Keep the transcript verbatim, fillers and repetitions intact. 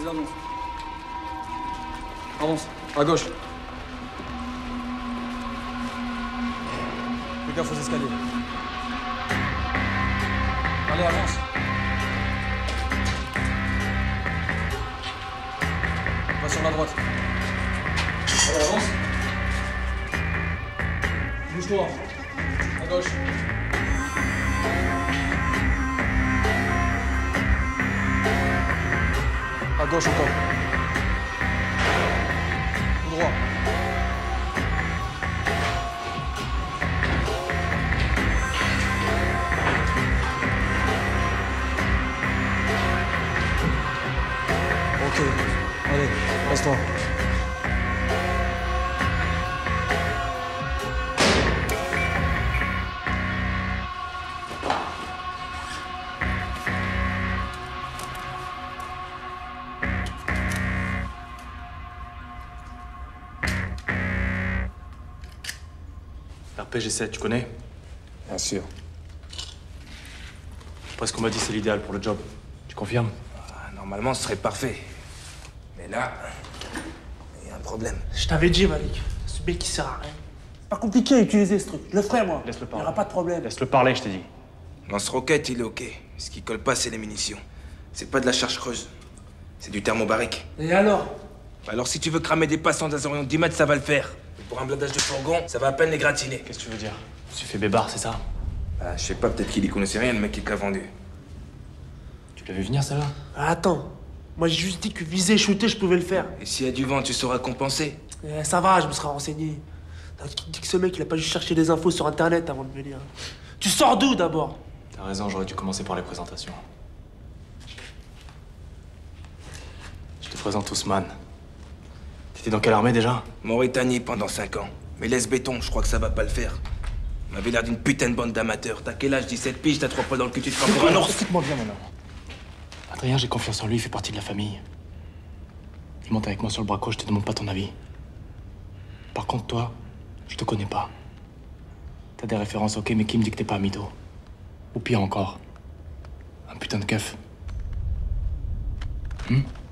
les annonces. Avance, à gauche. Fais gaffe aux escaliers. Allez, avance. Va sur la droite. Allez, avance. Bouge-toi. À gauche. À gauche encore. Tout droit. Ok. Allez, reste-toi. R P G sept, tu connais? Bien sûr. Après ce qu'on m'a dit, c'est l'idéal pour le job. Tu confirmes? Ah, normalement, ce serait parfait. Mais là, il y a un problème. Je t'avais dit, Malik, ce mec qui sert à rien. C'est pas compliqué à utiliser ce truc. Je le ferai, moi. Laisse-le Il parler. n'y aura pas de problème. Laisse-le parler, je t'ai dit. Lance-roquette, il est ok. Ce qui colle pas, c'est les munitions. C'est pas de la charge creuse. C'est du thermobarique. Et alors? Alors si tu veux cramer des passants d'un zorion de dix mètres, ça va le faire. Mais pour un blindage de fourgon, ça va à peine les gratiner. Qu'est-ce que tu veux dire? Tu fais bébard, c'est ça? Bah, je sais pas, peut-être qu'il y connaissait rien, le mec qui te l'a vendu. Tu l'as vu venir, celle-là? Ah, attends. Moi, j'ai juste dit que viser et shooter, je pouvais le faire. Et s'il y a du vent, tu sauras compenser. Eh, ça va, je me serai renseigné. T'as qui dit que ce mec, il a pas juste cherché des infos sur Internet avant de venir. Tu sors d'où, d'abord? T'as raison, j'aurais dû commencer par les présentations. Je te présente Ousmane. T'étais dans quelle armée déjà? Mauritanie pendant cinq ans. Mais laisse béton, je crois que ça va pas le faire. M'avait l'air d'une putain de bande d'amateurs. T'as quel âge? dix-sept piges, t'as trois poils dans le cul, tu te prends pour un ours. Écoute-moi bien, mon homme. Adrien, j'ai confiance en lui, il fait partie de la famille. Il monte avec moi sur le braco, je te demande pas ton avis. Par contre, toi, je te connais pas. T'as des références, ok, mais qui me dit que t'es pas un mytho? Ou pire encore, un putain de keuf. Hmm?